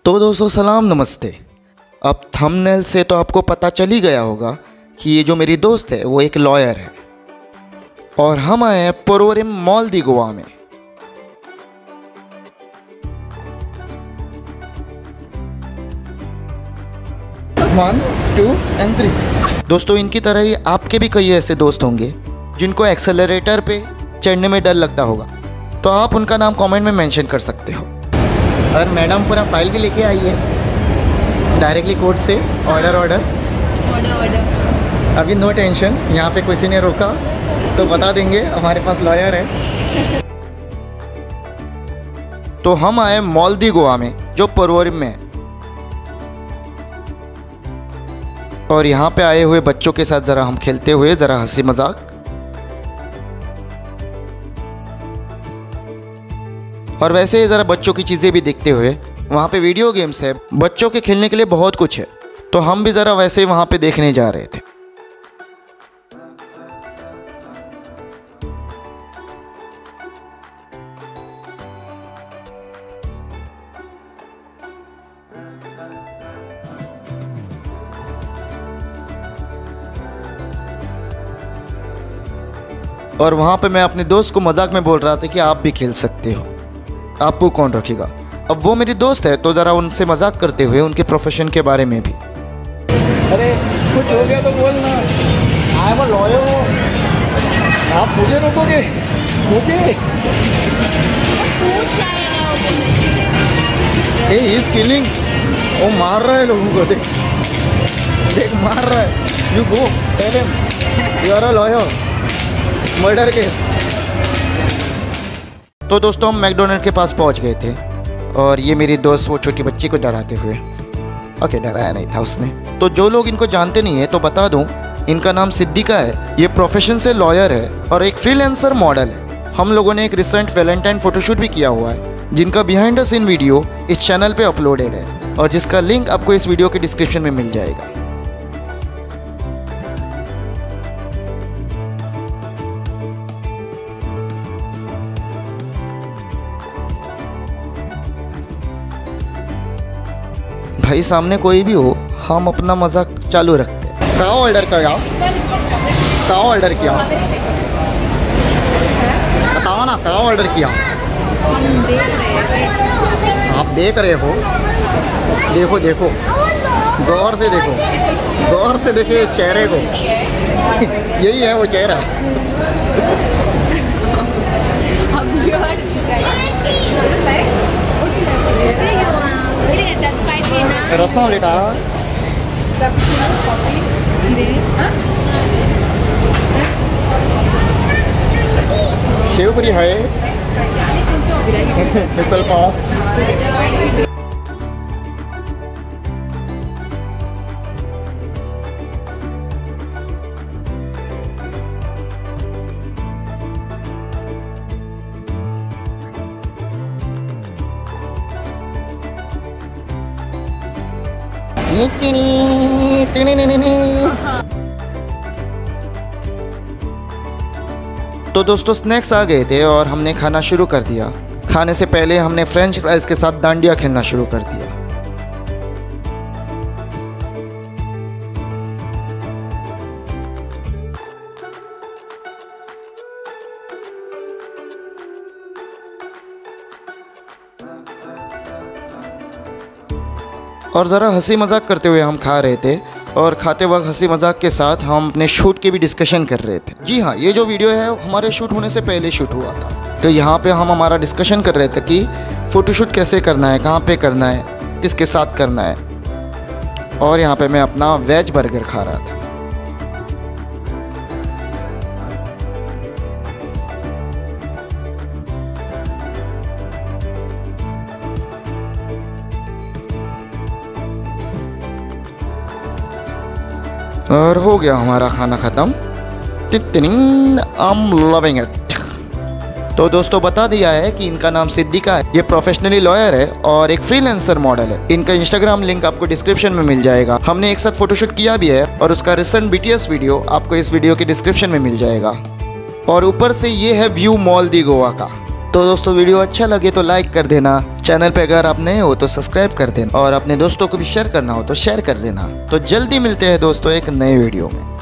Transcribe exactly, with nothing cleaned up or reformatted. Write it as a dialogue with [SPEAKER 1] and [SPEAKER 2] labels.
[SPEAKER 1] तो दोस्तों सलाम नमस्ते। अब थंबनेल से तो आपको पता चल ही गया होगा कि ये जो मेरी दोस्त है वो एक लॉयर है और हम आए हैं पोरवोरिम मॉल दी गोवा में। One two and three. दोस्तों इनकी तरह ही आपके भी कई ऐसे दोस्त होंगे जिनको एक्सेलरेटर पे चढ़ने में डर लगता होगा, तो आप उनका नाम कमेंट में मेंशन कर सकते हो। और मैडम पूरा फाइल भी लेके आई है डायरेक्टली कोर्ट से। ऑर्डर ऑर्डर
[SPEAKER 2] ऑर्डर ऑर्डर
[SPEAKER 1] अभी नो टेंशन, यहाँ पे किसी ने रोका तो बता देंगे, हमारे पास लॉयर है। तो हम आए मॉल दी गोवा में जो पोरवोरिम में है और यहाँ पे आए हुए बच्चों के साथ ज़रा हम खेलते हुए ज़रा हंसी मजाक। और वैसे ही ज़रा बच्चों की चीज़ें भी देखते हुए, वहाँ पे वीडियो गेम्स है, बच्चों के खेलने के लिए बहुत कुछ है, तो हम भी ज़रा वैसे ही वहाँ पे देखने जा रहे थे। और वहाँ पे मैं अपने दोस्त को मजाक में बोल रहा था कि आप भी खेल सकते हो, आपको कौन रखेगा। अब वो मेरी दोस्त है तो ज़रा उनसे मजाक करते हुए उनके प्रोफेशन के बारे में भी।
[SPEAKER 3] अरे कुछ हो गया तो बोलना, आई एम अ लॉयर हो, आप मुझे रोकोगे? मुझे ए इज किलिंग, वो मार रहा है लोगों को, देख देख मार रहा है। You go tell him you are a lawyer, murder case.
[SPEAKER 1] तो दोस्तों हम मैकडोनल्ड के पास पहुंच गए थे और ये मेरी दोस्त वो छोटी बच्ची को डराते हुए, ओके डराया नहीं था उसने। तो जो लोग इनको जानते नहीं है तो बता दूं, इनका नाम सिद्दीका है, ये प्रोफेशन से लॉयर है और एक फ्रीलांसर मॉडल है। हम लोगों ने एक रिसेंट वैलेंटाइन फोटोशूट भी किया हुआ है जिनका बिहाइंड द सीन वीडियो इस चैनल पे अपलोडेड है और जिसका लिंक आपको इस वीडियो के डिस्क्रिप्शन में मिल जाएगा। भाई सामने कोई भी हो, हम अपना मजाक चालू रखते हैं।
[SPEAKER 3] कहाँ ऑर्डर किया? कहाँ ऑर्डर किया? बताओ ना, कहाँ ऑर्डर किया? आप देख रहे हो? देखो देखो, गौर से देखो, गौर से देखिए इस चेहरे को। यही है वो चेहरा। रसम बेटा, शेवपुरी है, मिसल पाव।
[SPEAKER 1] तो दोस्तों स्नैक्स आ गए थे और हमने खाना शुरू कर दिया। खाने से पहले हमने फ्रेंच फ्राइज के साथ डांडिया खेलना शुरू कर दिया। और ज़रा हंसी मजाक करते हुए हम खा रहे थे और खाते वक्त हंसी मजाक के साथ हम अपने शूट की भी डिस्कशन कर रहे थे। जी हाँ, ये जो वीडियो है हमारे शूट होने से पहले शूट हुआ था, तो यहाँ पे हम हमारा डिस्कशन कर रहे थे कि फ़ोटोशूट कैसे करना है, कहाँ पे करना है, किसके साथ करना है। और यहाँ पे मैं अपना वेज बर्गर खा रहा था। और हो गया हमारा खाना ख़त्म। I'm loving it। तो दोस्तों बता दिया है कि इनका नाम सिद्दीका है, ये प्रोफेशनली लॉयर है और एक फ्रीलांसर मॉडल है। इनका इंस्टाग्राम लिंक आपको डिस्क्रिप्शन में मिल जाएगा। हमने एक साथ फोटोशूट किया भी है और उसका रिसेंट बीटीएस वीडियो आपको इस वीडियो के डिस्क्रिप्शन में मिल जाएगा। और ऊपर से ये है व्यू मॉल दी गोवा का। तो दोस्तों वीडियो अच्छा लगे तो लाइक कर देना, चैनल पे अगर आप नए हो तो सब्सक्राइब कर देना और अपने दोस्तों को भी शेयर करना हो तो शेयर कर देना। तो जल्दी मिलते हैं दोस्तों एक नए वीडियो में।